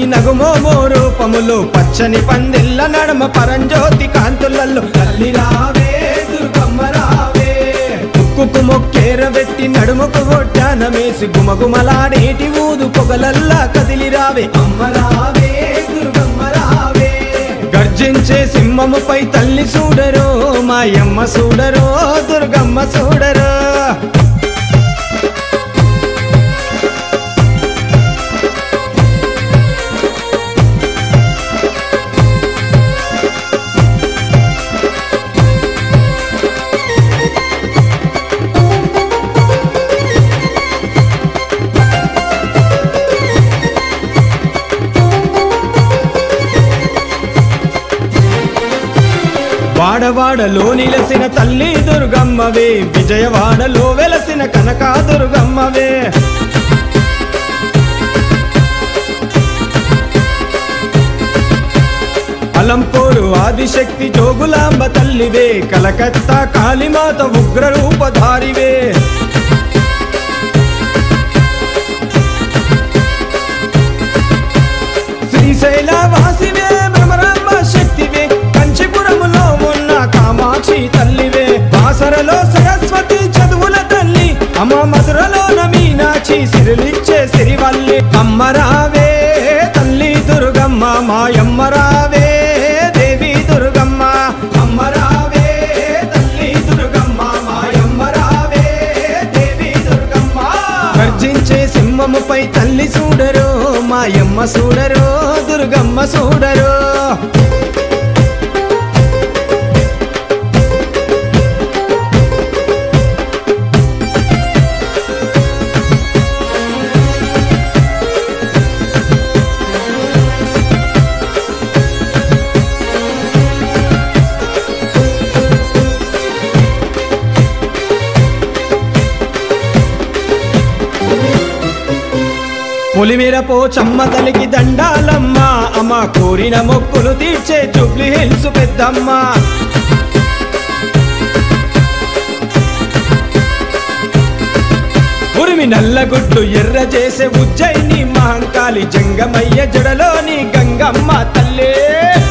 నగుమోమో రూపములు పచ్చని పందిళ్ళ నడమ పరంజ్యోతి కాంతులలో తల్లి రావే దుర్గమ్మ రావే ముక్కుకు మొక్కేరబెట్టి నడుముకు ఒడ్డానమేసి గుమగుమలాడేటి ఊదు పొగలల్లా కదిలి రావే అమ్మ రావే దుర్గమ్మ రావే గర్జించే సింహముపై తల్లి చూడరో మాయమ్మ చూడరో దుర్గమ్మ చూడరో వాడవాడలో నిలసిన తల్లి దుర్గమ్మవే విజయవాడలో వెలసిన కనకా దుర్గమ్మవే అలంపూరు ఆదిశక్తి జోగులాంబ తల్లివే కలకత్తా కాళీమాత ఉగ్ర రూపధారివే శ్రీశైల వాసివే భ్రమరాంబ శక్తివే కంచిపురములో ఉన్న కామాక్షి తల్లివే బాసరలో సరస్వతి చదువుల తల్లి అమ్మ మధురలోన మీనాక్షి సిరులిచ్చే సిరివల్లి అమ్మ రావే తల్లి దుర్గమ్మ మాయమ్మ రావే దేవి దుర్గమ్మ అమ్మ రావే తల్లి దుర్గమ్మ మాయమ్మ రావే దేవి దుర్గమ్మ గర్జించే సింహముపై తల్లి చూడరో మాయమ్మ చూడరో దుర్గమ్మ చూడరో పొలిమేర పోచమ్మ తల్లికి దండాలమ్మ అమ్మ కోరిన మొక్కులు తీర్చే జూబ్లీ హిల్స్ పెద్దమ్మ ఉరిమి నల్లగుడ్లు ఎర్ర చేసే ఉజ్జయిని మహంకాళి జంగమయ్య జడలోని గంగమ్మ తల్లే